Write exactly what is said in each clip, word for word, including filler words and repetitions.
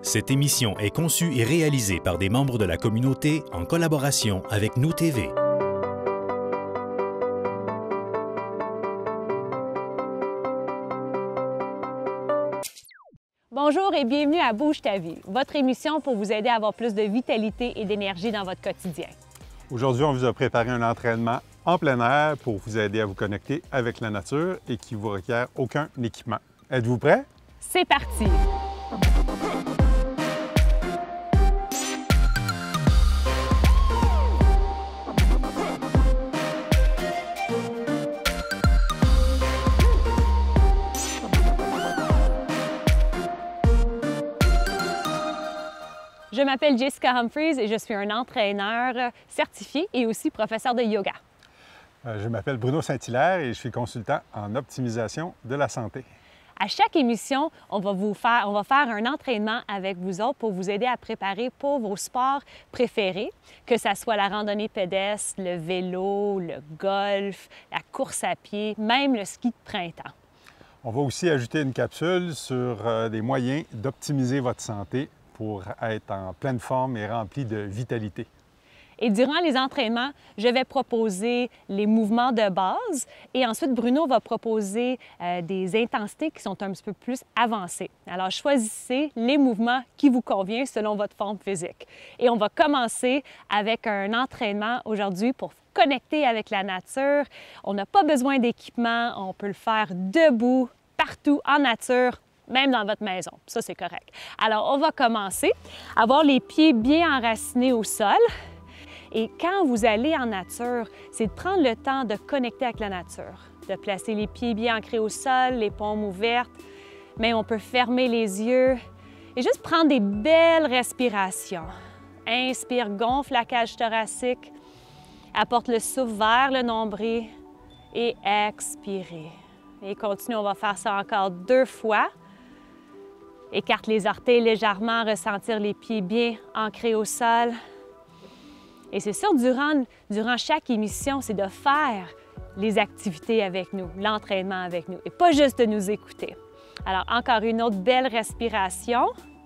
Cette émission est conçue et réalisée par des membres de la communauté en collaboration avec Nous T V. Bonjour et bienvenue à Bouge ta vie, votre émission pour vous aider à avoir plus de vitalité et d'énergie dans votre quotidien. Aujourd'hui, on vous a préparé un entraînement en plein air pour vous aider à vous connecter avec la nature et qui ne vous requiert aucun équipement. Êtes-vous prêts? C'est parti! Je m'appelle Jessica Humphreys et je suis un entraîneur certifié et aussi professeur de yoga. Je m'appelle Bruno Saint-Hilaire et je suis consultant en optimisation de la santé. À chaque émission, on va, vous faire, on va faire un entraînement avec vous autres pour vous aider à préparer pour vos sports préférés, que ce soit la randonnée pédestre, le vélo, le golf, la course à pied, même le ski de printemps. On va aussi ajouter une capsule sur des moyens d'optimiser votre santé pour être en pleine forme et rempli de vitalité. Et durant les entraînements, je vais proposer les mouvements de base et ensuite Bruno va proposer euh, des intensités qui sont un petit peu plus avancées. Alors choisissez les mouvements qui vous conviennent selon votre forme physique. Et on va commencer avec un entraînement aujourd'hui pour connecter avec la nature. On n'a pas besoin d'équipement, on peut le faire debout, partout, en nature, même dans votre maison. Ça, c'est correct. Alors, on va commencer. Avoir les pieds bien enracinés au sol. Et quand vous allez en nature, c'est de prendre le temps de connecter avec la nature, de placer les pieds bien ancrés au sol, les paumes ouvertes. Mais on peut fermer les yeux et juste prendre des belles respirations. Inspire, gonfle la cage thoracique, apporte le souffle vers le nombril et expirez. Et continue, on va faire ça encore deux fois. Écarte les orteils légèrement, ressentir les pieds bien ancrés au sol. Et c'est sûr, durant, durant chaque émission, c'est de faire les activités avec nous, l'entraînement avec nous, et pas juste de nous écouter. Alors, encore une autre belle respiration.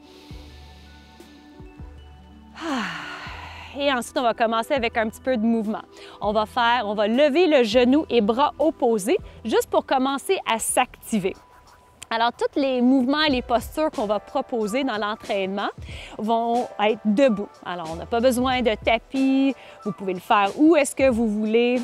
Et ensuite, on va commencer avec un petit peu de mouvement. On va faire, on va lever le genou et bras opposés, juste pour commencer à s'activer. Alors, tous les mouvements et les postures qu'on va proposer dans l'entraînement vont être debout. Alors, on n'a pas besoin de tapis, vous pouvez le faire où est-ce que vous voulez.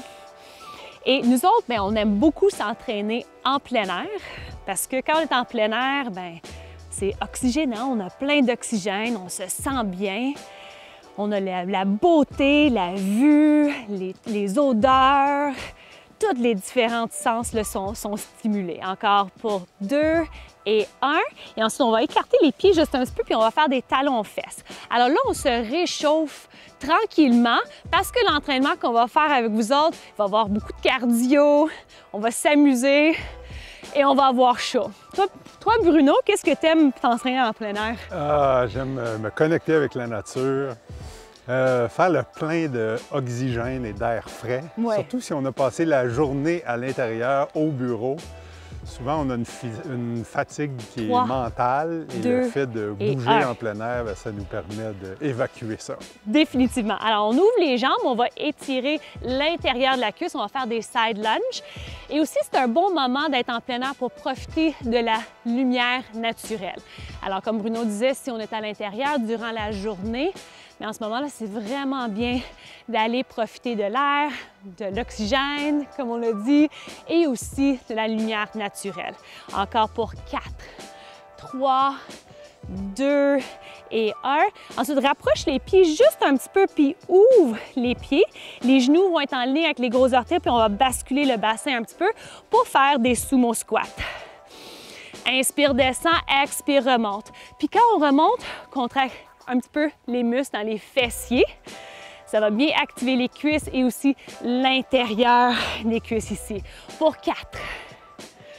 Et nous autres, bien, on aime beaucoup s'entraîner en plein air parce que quand on est en plein air, bien, c'est oxygénant, on a plein d'oxygène, on se sent bien. On a la, la beauté, la vue, les, les odeurs. Tous les différents sens là, sont, sont stimulés. Encore pour deux et un. Et ensuite, on va écarter les pieds juste un petit peu, puis on va faire des talons-fesses. Alors là, on se réchauffe tranquillement parce que l'entraînement qu'on va faire avec vous autres, il va y avoir beaucoup de cardio, on va s'amuser et on va avoir chaud. Toi, toi Bruno, qu'est-ce que tu aimes t'entraîner en plein air? Ah, j'aime me connecter avec la nature. Euh, faire le plein d'oxygène et d'air frais, ouais. Surtout si on a passé la journée à l'intérieur, au bureau. Souvent, on a une, une fatigue qui Trois, est mentale et deux, le fait de bouger en plein air, bien, ça nous permet d'évacuer ça. Définitivement. Alors, on ouvre les jambes, on va étirer l'intérieur de la cuisse, on va faire des side lunges. Et aussi, c'est un bon moment d'être en plein air pour profiter de la lumière naturelle. Alors, comme Bruno disait, si on est à l'intérieur durant la journée, mais en ce moment-là, c'est vraiment bien d'aller profiter de l'air, de l'oxygène, comme on l'a dit, et aussi de la lumière naturelle. Encore pour quatre, trois, deux et un. Ensuite, rapproche les pieds juste un petit peu, puis ouvre les pieds. Les genoux vont être en ligne avec les gros orteils, puis on va basculer le bassin un petit peu pour faire des sumo squats. Inspire, descend, expire, remonte. Puis quand on remonte, contracte un petit peu les muscles dans les fessiers. Ça va bien activer les cuisses et aussi l'intérieur des cuisses ici. Pour quatre,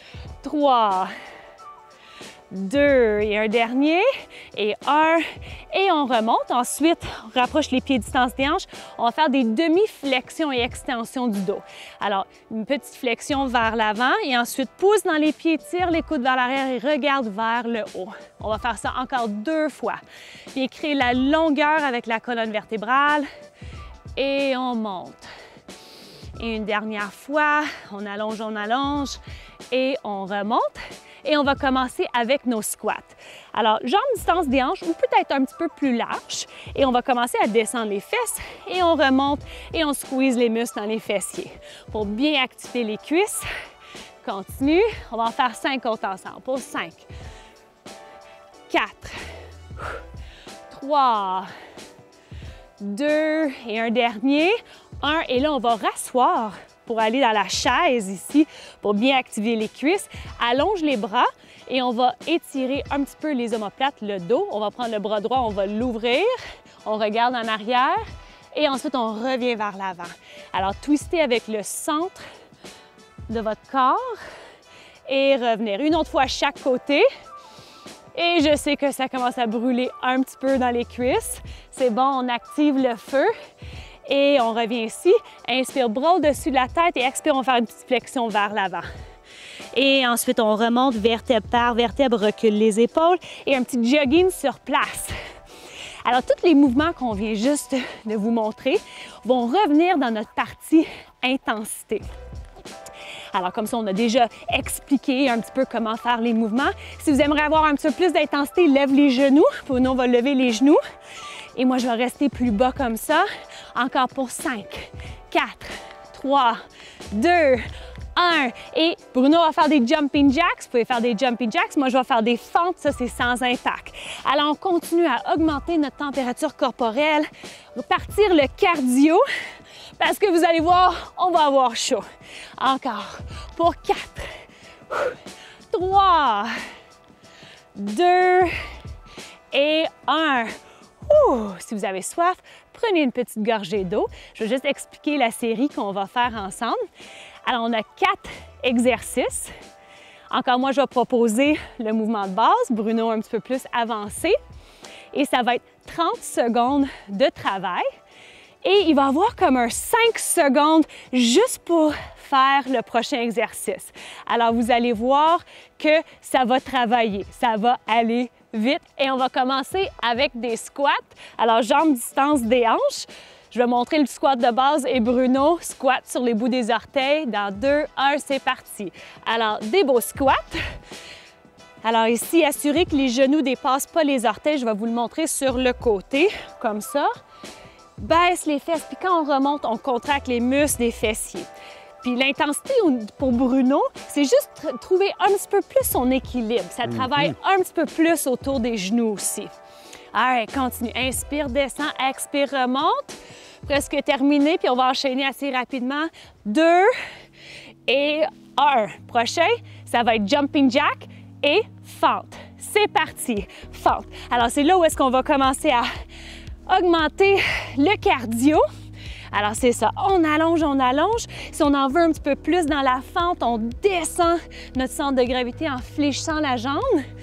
trois, deux et un dernier. Et un, Et on remonte. Ensuite, on rapproche les pieds distance des hanches. On va faire des demi-flexions et extensions du dos. Alors, une petite flexion vers l'avant et ensuite pousse dans les pieds, tire les coudes vers l'arrière et regarde vers le haut. On va faire ça encore deux fois. Bien créer la longueur avec la colonne vertébrale et on monte. Et une dernière fois, on allonge, on allonge et on remonte. Et on va commencer avec nos squats. Alors, jambes distance des hanches ou peut-être un petit peu plus large. Et on va commencer à descendre les fesses et on remonte et on squeeze les muscles dans les fessiers pour bien activer les cuisses. Continue. On va en faire cinq autres ensemble. Pour cinq, quatre, trois, deux et un dernier. un. Et là, on va rasseoir pour aller dans la chaise ici, pour bien activer les cuisses. Allonge les bras et on va étirer un petit peu les omoplates, le dos. On va prendre le bras droit, on va l'ouvrir, on regarde en arrière et ensuite on revient vers l'avant. Alors, twistez avec le centre de votre corps et revenir. Une autre fois à chaque côté. Et je sais que ça commence à brûler un petit peu dans les cuisses. C'est bon, on active le feu. Et on revient ici, inspire, bras au-dessus de la tête et expire, on va faire une petite flexion vers l'avant. Et ensuite, on remonte vertèbre par vertèbre, recule les épaules et un petit jogging sur place. Alors, tous les mouvements qu'on vient juste de vous montrer vont revenir dans notre partie intensité. Alors, comme ça, on a déjà expliqué un petit peu comment faire les mouvements. Si vous aimeriez avoir un petit peu plus d'intensité, lève les genoux. Pour nous, on va lever les genoux. Et moi, je vais rester plus bas comme ça. Encore pour cinq, quatre, trois, deux, un. Et Bruno va faire des jumping jacks. Vous pouvez faire des jumping jacks. Moi, je vais faire des fentes. Ça, c'est sans impact. Alors, on continue à augmenter notre température corporelle, repartir le cardio, parce que vous allez voir, on va avoir chaud. Encore pour quatre, trois, deux et un. Ouh, si vous avez soif, prenez une petite gorgée d'eau. Je vais juste expliquer la série qu'on va faire ensemble. Alors, on a quatre exercices. Encore moi, je vais proposer le mouvement de base. Bruno un petit peu plus avancé. Et ça va être trente secondes de travail. Et il va y avoir comme un cinq secondes juste pour faire le prochain exercice. Alors, vous allez voir que ça va travailler, ça va aller vite. Et on va commencer avec des squats. Alors, jambes distance des hanches. Je vais montrer le squat de base et Bruno squat sur les bouts des orteils. Dans deux, un, c'est parti. Alors, des beaux squats. Alors ici, assurez que les genoux ne dépassent pas les orteils. Je vais vous le montrer sur le côté, comme ça. Baisse les fesses, puis quand on remonte, on contracte les muscles des fessiers. Puis l'intensité pour Bruno, c'est juste trouver un petit peu plus son équilibre. Ça travaille mm-hmm. un petit peu plus autour des genoux aussi. Allez, continue. Inspire, descend, expire, remonte. Presque terminé, puis on va enchaîner assez rapidement. Deux et un. Prochain, ça va être jumping jack et fente. C'est parti. Fente. Alors, c'est là où est-ce qu'on va commencer à augmenter le cardio. Alors, c'est ça. On allonge, on allonge. Si on en veut un petit peu plus dans la fente, on descend notre centre de gravité en fléchissant la jambe.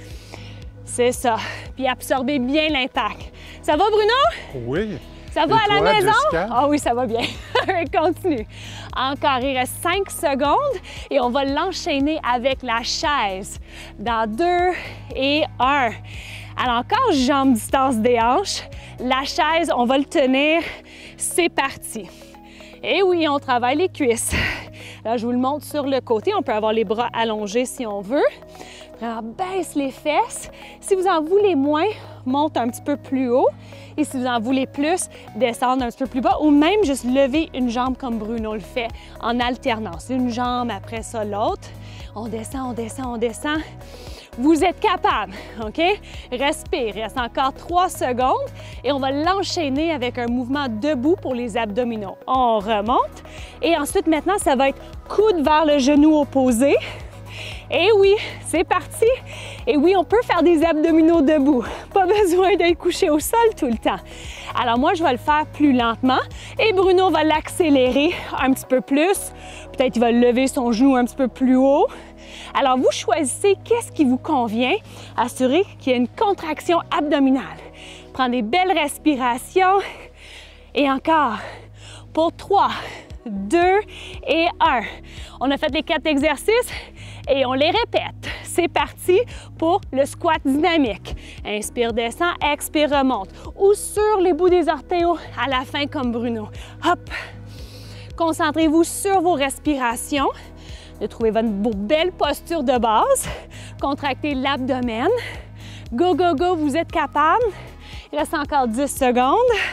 C'est ça. Puis absorbez bien l'impact. Ça va, Bruno? Oui. Ça va et à la maison? Jessica? Ah oui, ça va bien. Continue. Encore, il reste cinq secondes et on va l'enchaîner avec la chaise. Dans deux et un. Alors encore, jambes distance des hanches. La chaise, on va le tenir. C'est parti. Et oui, on travaille les cuisses. Là, je vous le montre sur le côté. On peut avoir les bras allongés si on veut. Alors, baisse les fesses. Si vous en voulez moins, monte un petit peu plus haut. Et si vous en voulez plus, descendre un petit peu plus bas ou même juste lever une jambe comme Bruno le fait en alternance. Une jambe après ça, l'autre. On descend, on descend, on descend. Vous êtes capable, OK? Respire. Il reste encore trois secondes et on va l'enchaîner avec un mouvement debout pour les abdominaux. On remonte et ensuite, maintenant, ça va être coude vers le genou opposé. Et oui, c'est parti. Et oui, on peut faire des abdominaux debout. Pas besoin d'être couché au sol tout le temps. Alors moi, je vais le faire plus lentement et Bruno va l'accélérer un petit peu plus. Peut-être qu'il va lever son genou un petit peu plus haut. Alors, vous choisissez qu'est-ce qui vous convient. Assurez qu'il y a une contraction abdominale. Prends des belles respirations. Et encore. Pour trois, deux et un. On a fait les quatre exercices et on les répète. C'est parti pour le squat dynamique. Inspire, descend, expire, remonte. Ou sur les bouts des orteils à la fin comme Bruno. Hop! Concentrez-vous sur vos respirations. De trouver votre belle posture de base. Contractez l'abdomen. Go, go, go, vous êtes capable. Il reste encore dix secondes.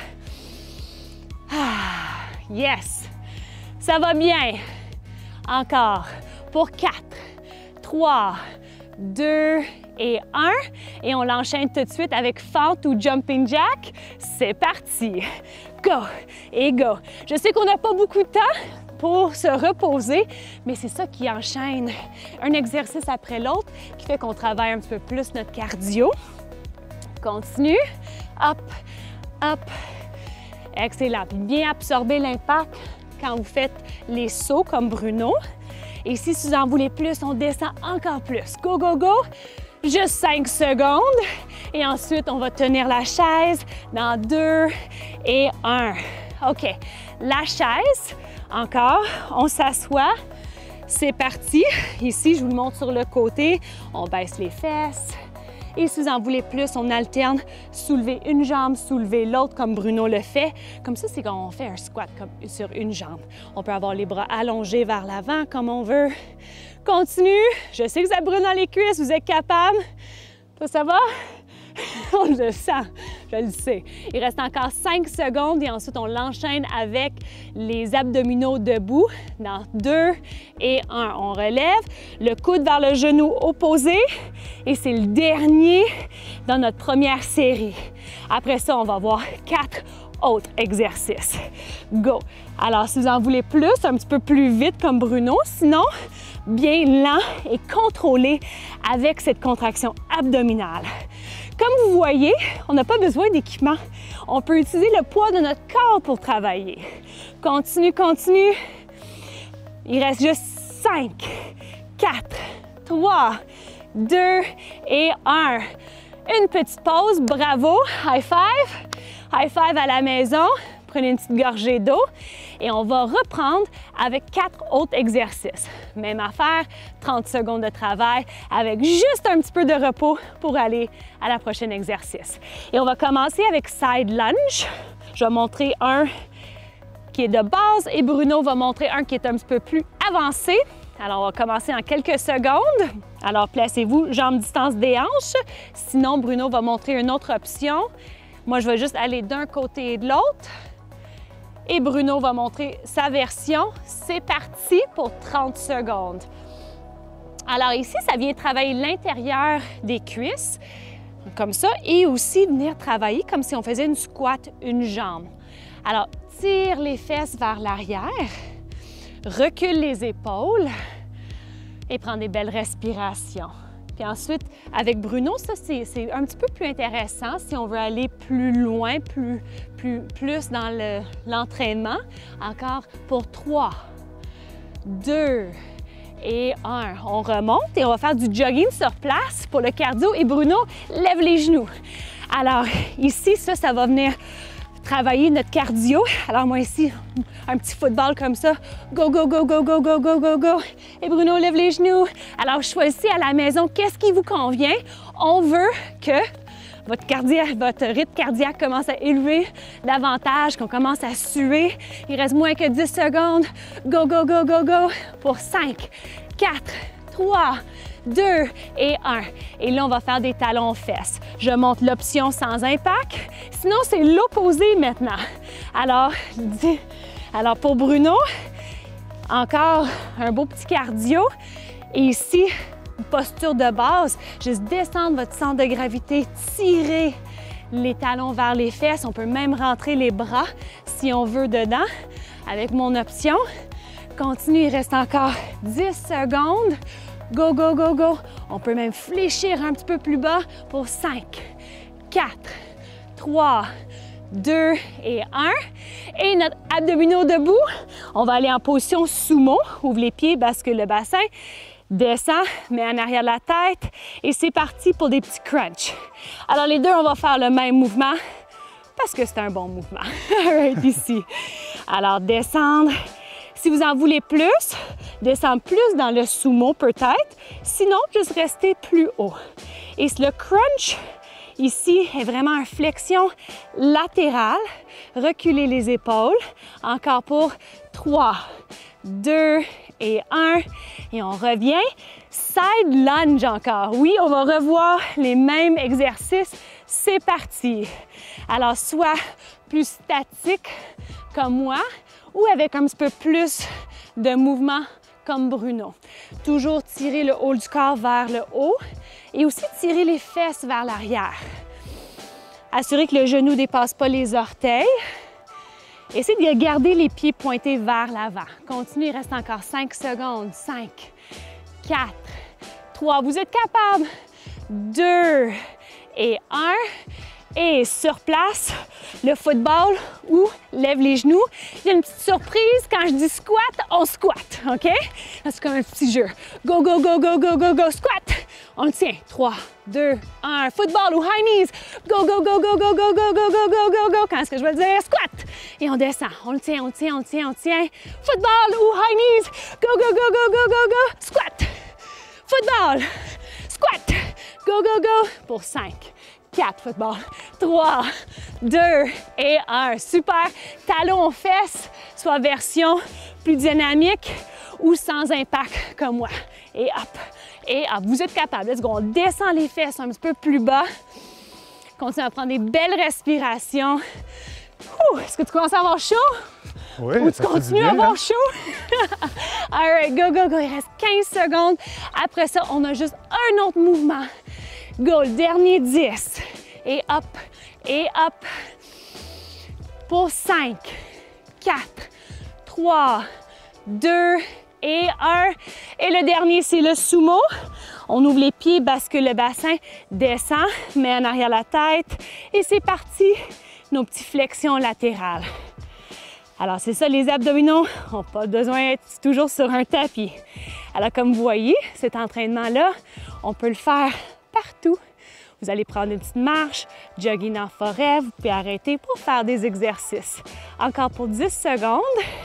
Ah, yes! Ça va bien. Encore. Pour quatre, trois, deux et un. Et on l'enchaîne tout de suite avec fente ou jumping jack. C'est parti. Go et go. Je sais qu'on n'a pas beaucoup de temps pour se reposer, mais c'est ça qui enchaîne un exercice après l'autre, qui fait qu'on travaille un petit peu plus notre cardio. Continue. Hop, hop. Excellent. Puis bien absorber l'impact quand vous faites les sauts comme Bruno. Et si vous en voulez plus, on descend encore plus. Go, go, go! Juste cinq secondes. Et ensuite, on va tenir la chaise dans deux et un. OK. La chaise, encore, on s'assoit. C'est parti. Ici, je vous le montre sur le côté. On baisse les fesses. Et si vous en voulez plus, on alterne soulever une jambe, soulever l'autre comme Bruno le fait. Comme ça, c'est quand on fait un squat comme sur une jambe. On peut avoir les bras allongés vers l'avant comme on veut. Continue. Je sais que ça brûle dans les cuisses, vous êtes capable. Toi, ça va? On le sent, je le sais. Il reste encore cinq secondes et ensuite on l'enchaîne avec les abdominaux debout dans deux et un. On relève le coude vers le genou opposé et c'est le dernier dans notre première série. Après ça, on va voir quatre autres exercices. Go! Alors, si vous en voulez plus, un petit peu plus vite comme Bruno, sinon, bien lent et contrôlé avec cette contraction abdominale. Comme vous voyez, on n'a pas besoin d'équipement. On peut utiliser le poids de notre corps pour travailler. Continue, continue. Il reste juste cinq, quatre, trois, deux et un. Une petite pause, bravo, high five. High five à la maison. Prenez une petite gorgée d'eau et on va reprendre avec quatre autres exercices. Même affaire, trente secondes de travail avec juste un petit peu de repos pour aller à la prochaine exercice. Et on va commencer avec side lunge. Je vais montrer un qui est de base et Bruno va montrer un qui est un petit peu plus avancé. Alors, on va commencer en quelques secondes. Alors, placez-vous jambes distance des hanches. Sinon, Bruno va montrer une autre option. Moi, je vais juste aller d'un côté et de l'autre. Et Bruno va montrer sa version. C'est parti pour trente secondes. Alors ici, ça vient travailler l'intérieur des cuisses, comme ça, et aussi venir travailler comme si on faisait une squat, une jambe. Alors, tire les fesses vers l'arrière, recule les épaules et prends des belles respirations. Puis ensuite, avec Bruno, ça, c'est un petit peu plus intéressant si on veut aller plus loin, plus, plus, plus dans l'entraînement. Le, Encore pour trois, deux et un. On remonte et on va faire du jogging sur place pour le cardio. Et Bruno, lève les genoux. Alors ici, ça, ça va venir travailler notre cardio. Alors moi ici, un petit football comme ça. Go, go, go, go, go, go, go, go, go. Et Bruno lève les genoux. Alors choisissez à la maison qu'est-ce qui vous convient. On veut que votre, cardiaque, votre rythme cardiaque commence à élever davantage, qu'on commence à suer. Il reste moins que dix secondes. Go, go, go, go, go. Pour cinq, quatre, trois, deux et un. Et là, on va faire des talons fesses. Je monte l'option sans impact. Sinon, c'est l'opposé maintenant. Alors, alors, pour Bruno, encore un beau petit cardio. Et ici, une posture de base. Juste descendre votre centre de gravité, tirer les talons vers les fesses. On peut même rentrer les bras si on veut dedans avec mon option. Continue, il reste encore dix secondes. Go, go, go, go. On peut même fléchir un petit peu plus bas pour cinq, quatre, trois, deux et un. Et notre abdominaux debout, on va aller en position sumo. Ouvre les pieds, bascule le bassin. Descends, mets en arrière de la tête et c'est parti pour des petits crunchs. Alors les deux, on va faire le même mouvement parce que c'est un bon mouvement. Right, ici. Alors descendre. Si vous en voulez plus, descendre plus dans le sumo peut-être. Sinon, juste rester plus haut. Et le crunch ici est vraiment une flexion latérale. Reculez les épaules. Encore pour trois, deux et un. Et on revient. Side lunge encore. Oui, on va revoir les mêmes exercices. C'est parti. Alors, soit plus statique comme moi ou avec un petit peu plus de mouvement comme Bruno. Toujours tirer le haut du corps vers le haut et aussi tirer les fesses vers l'arrière. Assurez que le genou ne dépasse pas les orteils. Essayez de garder les pieds pointés vers l'avant. Continuez, il reste encore cinq secondes. cinq, quatre, trois, vous êtes capable. deux et un. Et sur place, le football ou lève les genoux. Il y a une petite surprise, quand je dis squat, on squat, OK? C'est comme un petit jeu. Go, go, go, go, go, go, go, squat. On le tient. trois, deux, un. Football ou high knees. Go, go, go, go, go, go, go, go, go, go, go, go. Quand est-ce que je vais le dire? Squat. Et on descend. On le tient, on le tient, on le tient, on le tient. Football ou high knees. Go, go, go, go, go, go, go. Squat. Football. Squat. Go, go, go. Pour cinq. quatre, football. trois, deux et un. Super. Talons aux fesses, soit version plus dynamique ou sans impact comme moi. Et hop, et hop. Vous êtes capable. Let's go. On descend les fesses un petit peu plus bas. Continuez à prendre des belles respirations. Est-ce que tu commences à avoir chaud? Oui, ou tu continues à avoir hein? chaud? All right, go, go, go. Il reste quinze secondes. Après ça, on a juste un autre mouvement. Go, le dernier dix. Et hop, et hop. Pour cinq, quatre, trois, deux et un. Et le dernier, c'est le sumo. On ouvre les pieds, bascule le bassin, descend, met en arrière la tête. Et c'est parti, nos petites flexions latérales. Alors, c'est ça, les abdominaux n'ont pas besoin d'être toujours sur un tapis. Alors, comme vous voyez, cet entraînement-là, on peut le faire partout. Vous allez prendre une petite marche, jogging en forêt, vous pouvez arrêter pour faire des exercices. Encore pour dix secondes.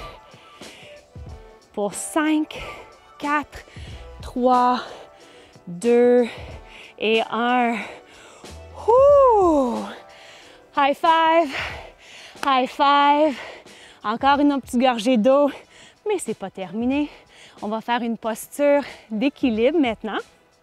Pour cinq, quatre, trois, deux et un. Ouh! High five! High five! Encore une petite gorgée d'eau, mais c'est pas terminé. On va faire une posture d'équilibre maintenant.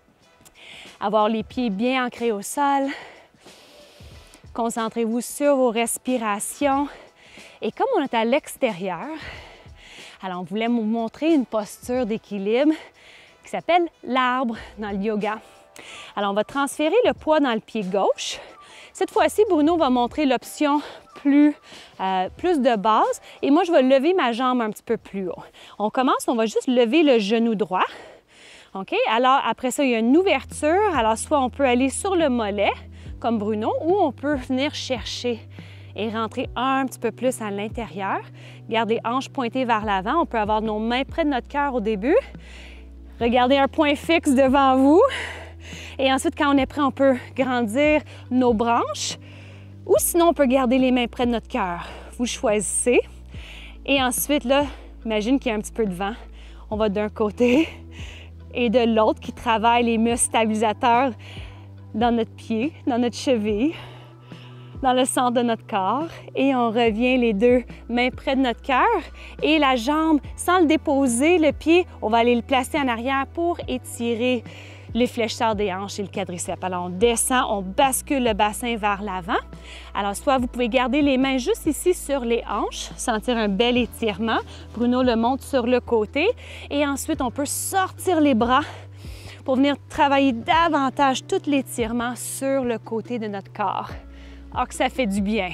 Avoir les pieds bien ancrés au sol. Concentrez-vous sur vos respirations. Et comme on est à l'extérieur, alors on voulait vous montrer une posture d'équilibre qui s'appelle l'arbre dans le yoga. Alors on va transférer le poids dans le pied gauche. Cette fois-ci, Bruno va montrer l'option plus, euh, plus de base et moi, je vais lever ma jambe un petit peu plus haut. On commence, on va juste lever le genou droit. OK? Alors, après ça, il y a une ouverture. Alors, soit on peut aller sur le mollet, comme Bruno, ou on peut venir chercher et rentrer un petit peu plus à l'intérieur. Garde les hanches pointées vers l'avant. On peut avoir nos mains près de notre cœur au début. Regardez un point fixe devant vous. Et ensuite, quand on est prêt, on peut grandir nos branches. Ou sinon, on peut garder les mains près de notre cœur. Vous choisissez. Et ensuite, là, imagine qu'il y a un petit peu de vent. On va d'un côté et de l'autre qui travaille les muscles stabilisateurs dans notre pied, dans notre cheville, dans le centre de notre corps. Et on revient les deux mains près de notre cœur. Et la jambe, sans le déposer, le pied, on va aller le placer en arrière pour étirer les fléchisseurs des hanches et le quadriceps. Alors, on descend, on bascule le bassin vers l'avant. Alors, soit vous pouvez garder les mains juste ici sur les hanches, sentir un bel étirement. Bruno le monte sur le côté. Et ensuite, on peut sortir les bras pour venir travailler davantage tout l'étirement sur le côté de notre corps. Ah, que ça fait du bien.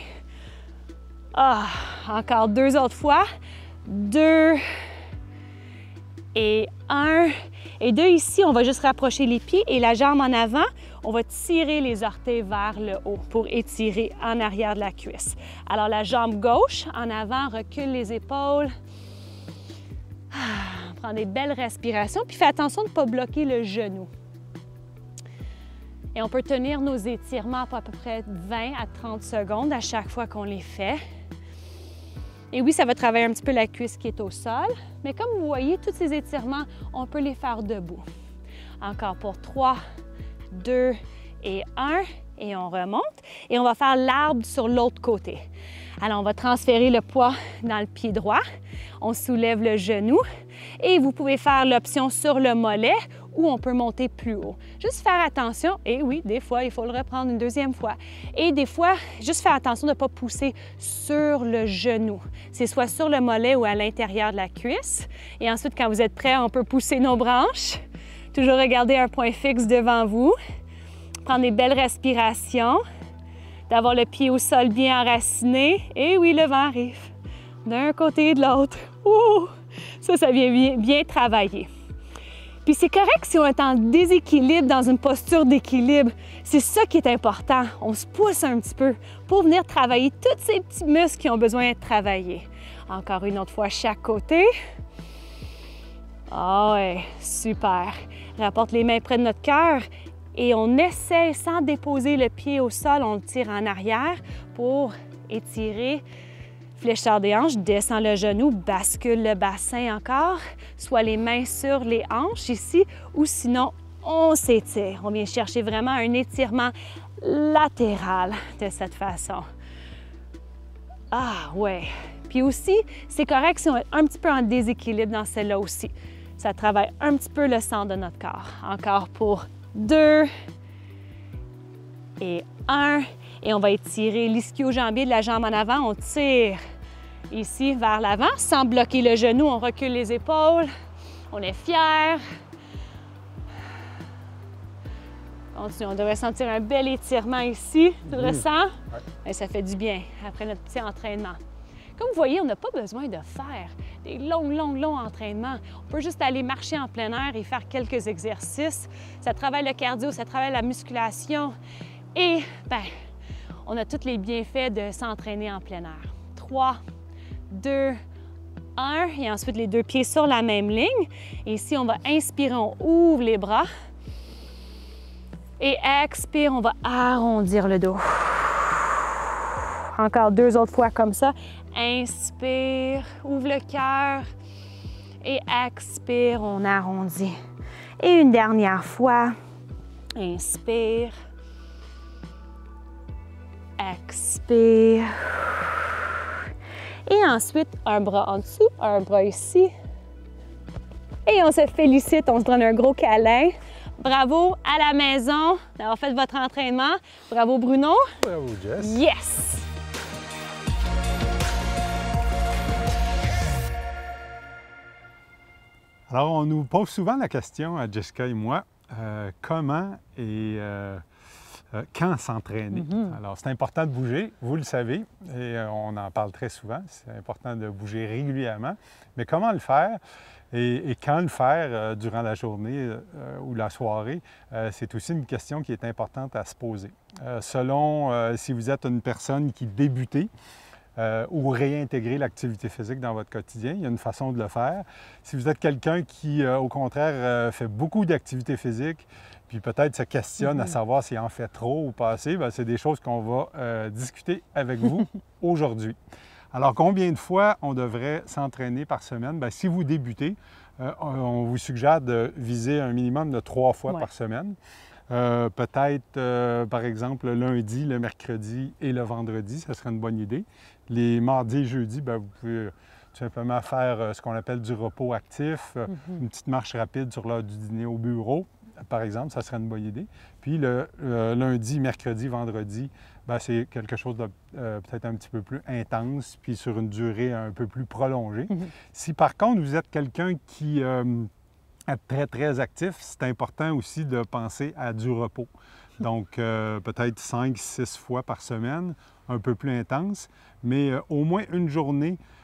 Ah, encore deux autres fois. Deux et un. Et de ici, on va juste rapprocher les pieds et la jambe en avant. On va tirer les orteils vers le haut pour étirer en arrière de la cuisse. Alors, la jambe gauche en avant, recule les épaules. Ah, Prends des belles respirations, puis fais attention de ne pas bloquer le genou. Et on peut tenir nos étirements pour à peu près vingt à trente secondes à chaque fois qu'on les fait. Et oui, ça va travailler un petit peu la cuisse qui est au sol, mais comme vous voyez, tous ces étirements, on peut les faire debout. Encore pour trois, deux et un, et on remonte. Et on va faire l'arbre sur l'autre côté. Alors, on va transférer le poids dans le pied droit. On soulève le genou et vous pouvez faire l'option sur le mollet ou on peut monter plus haut. Juste faire attention, et oui, des fois, il faut le reprendre une deuxième fois. Et des fois, juste faire attention de ne pas pousser sur le genou. C'est soit sur le mollet ou à l'intérieur de la cuisse. Et ensuite, quand vous êtes prêts, on peut pousser nos branches. Toujours regarder un point fixe devant vous. Prendre des belles respirations. D'avoir le pied au sol bien enraciné. Et oui, le vent arrive d'un côté et de l'autre. Ouh! Ça, ça vient bien, bien travailler. Puis c'est correct si on est en déséquilibre, dans une posture d'équilibre. C'est ça qui est important. On se pousse un petit peu pour venir travailler tous ces petits muscles qui ont besoin d'être travaillés. Encore une autre fois, chaque côté. Ah ouais, super. Rapporte les mains près de notre cœur et on essaie, sans déposer le pied au sol, on le tire en arrière pour étirer. Fléchisseur des hanches, descend le genou, bascule le bassin encore, soit les mains sur les hanches ici, ou sinon, on s'étire. On vient chercher vraiment un étirement latéral de cette façon. Ah ouais. Puis aussi, c'est correct si on est un petit peu en déséquilibre dans celle-là aussi. Ça travaille un petit peu le centre de notre corps. Encore pour deux et un. Et on va étirer l'ischio-jambier de la jambe en avant. On tire ici vers l'avant sans bloquer le genou. On recule les épaules. On est fiers. Continue. On devrait sentir un bel étirement ici. Tu le Mmh. ressens? Ouais. Et ça fait du bien après notre petit entraînement. Comme vous voyez, on n'a pas besoin de faire des longs, longs, longs entraînements. On peut juste aller marcher en plein air et faire quelques exercices. Ça travaille le cardio, ça travaille la musculation. Et, bien, on a tous les bienfaits de s'entraîner en plein air. trois, deux, un. Et ensuite, les deux pieds sur la même ligne. Et ici, on va inspirer, on ouvre les bras. Et expire, on va arrondir le dos. Encore deux autres fois comme ça. Inspire, ouvre le cœur. Et expire, on arrondit. Et une dernière fois. Inspire. Expire. Et ensuite, un bras en dessous, un bras ici. Et on se félicite, on se donne un gros câlin. Bravo à la maison d'avoir fait votre entraînement. Bravo Bruno. Bravo Jess. Yes! Alors, on nous pose souvent la question à Jessica et moi, euh, comment et euh, euh, quand s'entraîner? Mm-hmm. Alors, c'est important de bouger, vous le savez, et euh, on en parle très souvent. C'est important de bouger régulièrement. Mais comment le faire? Et, et quand le faire euh, durant la journée euh, ou la soirée, euh, c'est aussi une question qui est importante à se poser. Euh, selon euh, si vous êtes une personne qui débutez, Euh, ou réintégrer l'activité physique dans votre quotidien. Il y a une façon de le faire. Si vous êtes quelqu'un qui, euh, au contraire, euh, fait beaucoup d'activité physique, puis peut-être se questionne mm-hmm. à savoir s'il en fait trop ou pas assez, bien, c'est des choses qu'on va euh, discuter avec vous aujourd'hui. Alors, combien de fois on devrait s'entraîner par semaine? Bien, si vous débutez, euh, on vous suggère de viser un minimum de trois fois ouais. par semaine. Euh, peut-être, euh, par exemple, le lundi, le mercredi et le vendredi, ça serait une bonne idée. Les mardis et jeudis, bien, vous pouvez tout simplement faire euh, ce qu'on appelle du repos actif, euh, mm-hmm. une petite marche rapide sur l'heure du dîner au bureau, par exemple, ça serait une bonne idée. Puis le euh, lundi, mercredi, vendredi, bien, c'est quelque chose de euh, peut-être un petit peu plus intense, puis sur une durée un peu plus prolongée. Mm-hmm. Si par contre, vous êtes quelqu'un qui euh, est très, très actif, c'est important aussi de penser à du repos. Donc, euh, peut-être cinq, six fois par semaine, un peu plus intense, mais euh, au moins une journée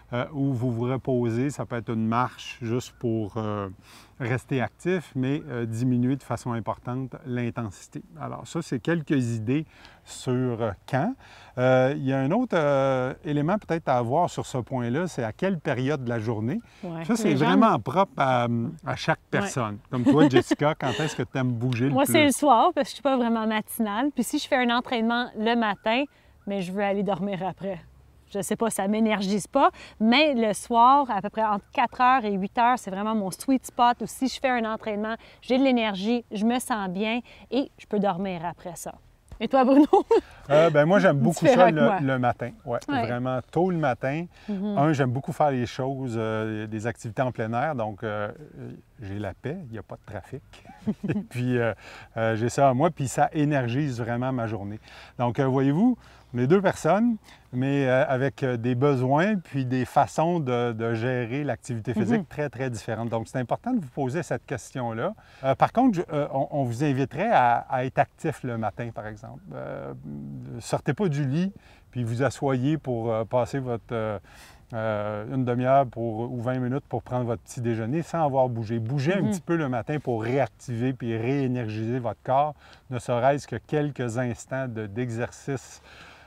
euh, où vous vous reposez. Ça peut être une marche juste pour euh, rester actif, mais euh, diminuer de façon importante l'intensité. Alors ça, c'est quelques idées sur euh, quand. Euh, il y a un autre euh, élément peut-être à avoir sur ce point-là, c'est à quelle période de la journée. Ouais. Ça, c'est Les vraiment gens... propre à, à chaque personne. Ouais. Comme toi, Jessica, quand est-ce que tu aimes bouger le Moi, plus? Moi, c'est le soir, parce que je ne suis pas vraiment matinale. Puis si je fais un entraînement le matin, mais je veux aller dormir après. Je ne sais pas, ça ne m'énergise pas, mais le soir, à peu près entre quatre heures et huit heures, c'est vraiment mon sweet spot où si je fais un entraînement, j'ai de l'énergie, je me sens bien et je peux dormir après ça. Et toi, Bruno? euh, ben, moi, j'aime beaucoup ça le, le matin. Ouais, ouais. Vraiment tôt le matin. Mm-hmm. Un, j'aime beaucoup faire les choses, euh, des activités en plein air. Donc, euh, j'ai la paix, il n'y a pas de trafic. Et puis, euh, euh, j'ai ça à moi, puis ça énergise vraiment ma journée. Donc, euh, voyez-vous, on est deux personnes, mais euh, avec des besoins puis des façons de, de gérer l'activité physique mm-hmm. très, très différentes. Donc, c'est important de vous poser cette question-là. Euh, par contre, je, euh, on, on vous inviterait à, à être actif le matin, par exemple. Euh, sortez pas du lit, puis vous asseyez pour euh, passer votre... Euh, Euh, une demi-heure pour, ou vingt minutes pour prendre votre petit déjeuner sans avoir bougé. Bougez mm-hmm. un petit peu le matin pour réactiver puis réénergiser votre corps, ne serait-ce que quelques instants de, d'exercice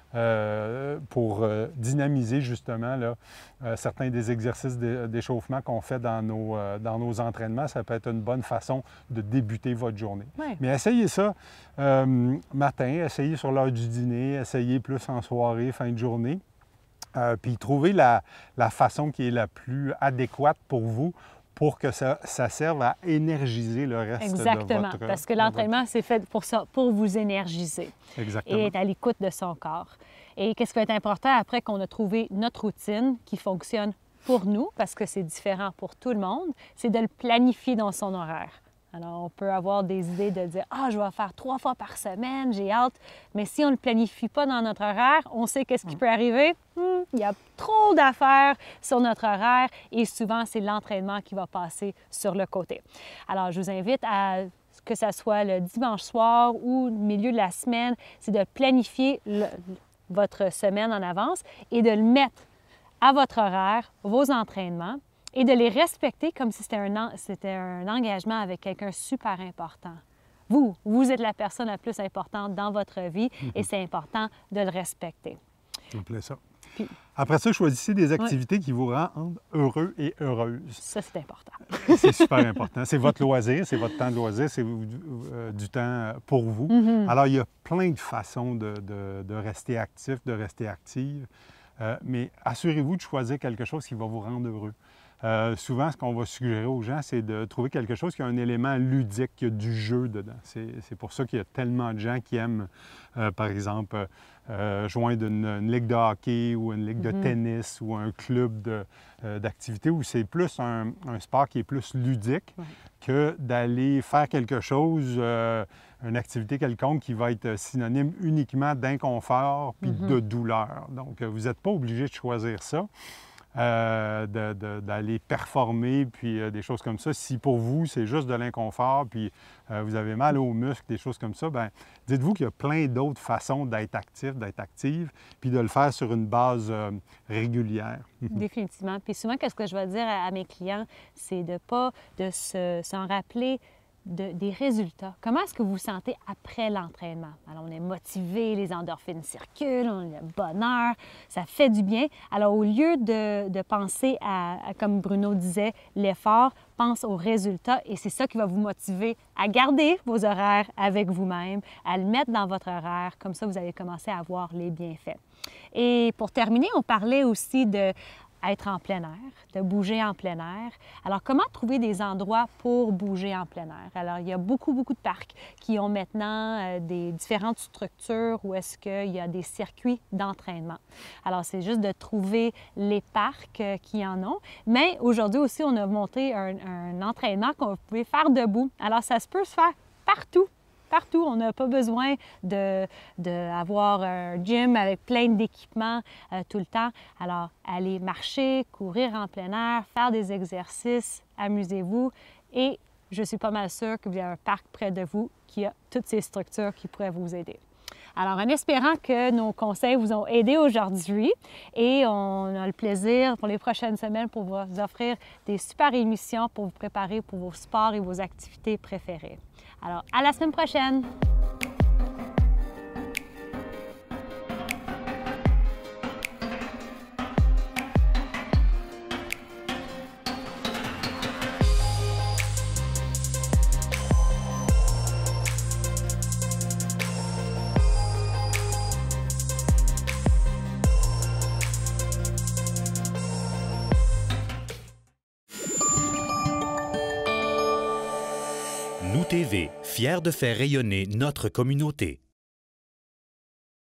euh, pour euh, dynamiser justement là, euh, certains des exercices d'échauffement qu'on fait dans nos, euh, dans nos entraînements. Ça peut être une bonne façon de débuter votre journée. Ouais. Mais essayez ça euh, matin, essayez sur l'heure du dîner, essayez plus en soirée, fin de journée. Euh, puis trouver la, la façon qui est la plus adéquate pour vous pour que ça, ça serve à énergiser le reste Exactement, de votre... Exactement, parce que l'entraînement, votre... c'est fait pour ça, pour vous énergiser. Exactement. Et être à l'écoute de son corps. Et qu'est-ce qui va être important après qu'on a trouvé notre routine qui fonctionne pour nous, parce que c'est différent pour tout le monde, c'est de le planifier dans son horaire. Alors, on peut avoir des idées de dire « Ah, je vais faire trois fois par semaine, j'ai hâte. » Mais si on ne le planifie pas dans notre horaire, on sait qu'est-ce qui peut arriver. Hmm, il y a trop d'affaires sur notre horaire et souvent, c'est l'entraînement qui va passer sur le côté. Alors, je vous invite à, que ce soit le dimanche soir ou le milieu de la semaine, c'est de planifier le, votre semaine en avance et de le mettre à votre horaire, vos entraînements, et de les respecter comme si c'était un, c'était un engagement avec quelqu'un super important. Vous, vous êtes la personne la plus importante dans votre vie mm-hmm. et c'est important de le respecter. Ça me plaît ça. Puis, après ça, choisissez des activités oui. qui vous rendent heureux et heureuse. Ça, c'est important. C'est super important. C'est votre loisir, c'est votre temps de loisir, c'est euh, du temps pour vous. Mm-hmm. Alors, il y a plein de façons de, de, de rester actif, de rester active, euh, mais assurez-vous de choisir quelque chose qui va vous rendre heureux. Euh, souvent, ce qu'on va suggérer aux gens, c'est de trouver quelque chose qui a un élément ludique, qui a du jeu dedans. C'est, c'est pour ça qu'il y a tellement de gens qui aiment, euh, par exemple, euh, joindre une, une ligue de hockey ou une ligue mm-hmm. de tennis ou un club de, euh, d'activité où c'est plus un, un sport qui est plus ludique ouais. que d'aller faire quelque chose, euh, une activité quelconque qui va être synonyme uniquement d'inconfort puis mm-hmm. de douleur. Donc, vous n'êtes pas obligé de choisir ça. Euh, de, de, d'aller performer, puis euh, des choses comme ça. Si pour vous, c'est juste de l'inconfort, puis euh, vous avez mal aux muscles, des choses comme ça, bien, dites-vous qu'il y a plein d'autres façons d'être actif, d'être active, puis de le faire sur une base euh, régulière. Définitivement. Puis souvent, qu'est-ce que je vais dire à, à mes clients, c'est de pas de se, s'en rappeler De, des résultats. Comment est-ce que vous vous sentez après l'entraînement? Alors, on est motivé, les endorphines circulent, on a le bonheur, ça fait du bien. Alors, au lieu de, de penser à, à, comme Bruno disait, l'effort, pense aux résultats et c'est ça qui va vous motiver à garder vos horaires avec vous-même, à le mettre dans votre horaire. Comme ça, vous allez commencer à voir les bienfaits. Et pour terminer, on parlait aussi de être en plein air, de bouger en plein air. Alors, comment trouver des endroits pour bouger en plein air? Alors, il y a beaucoup, beaucoup de parcs qui ont maintenant euh, des différentes structures où est-ce qu'il y a des circuits d'entraînement. Alors, c'est juste de trouver les parcs euh, qui en ont. Mais aujourd'hui aussi, on a monté un, un entraînement qu'on pouvait faire debout. Alors, ça se peut se faire partout. Partout, on n'a pas besoin de, d'avoir un gym avec plein d'équipements euh, tout le temps. Alors, allez marcher, courir en plein air, faire des exercices, amusez-vous et je suis pas mal sûre que vous avez un parc près de vous qui a toutes ces structures qui pourraient vous aider. Alors, en espérant que nos conseils vous ont aidé aujourd'hui, et on a le plaisir pour les prochaines semaines pour vous offrir des super émissions pour vous préparer pour vos sports et vos activités préférées. Alors, à la semaine prochaine! Nous T V, fiers de faire rayonner notre communauté.